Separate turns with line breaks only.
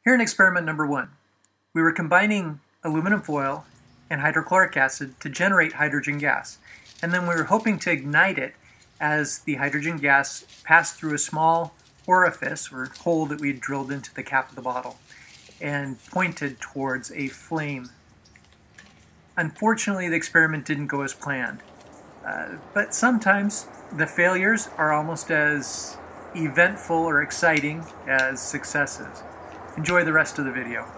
Here in experiment number 1, we were combining aluminum foil and hydrochloric acid to generate hydrogen gas, and then we were hoping to ignite it as the hydrogen gas passed through a small orifice or hole that we had drilled into the cap of the bottle and pointed towards a flame. Unfortunately, the experiment didn't go as planned, but sometimes the failures are almost as eventful or exciting as successes. Enjoy the rest of the video.